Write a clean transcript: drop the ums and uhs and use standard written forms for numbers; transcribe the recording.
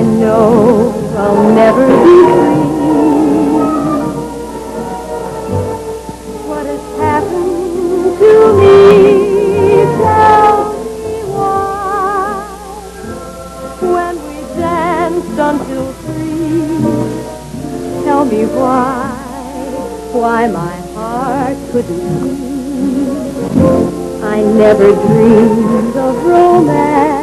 know I'll never be free. What has happened to me? Tell me why. When we danced until 3, tell me why my heart couldn't beat. I never dreamed of romance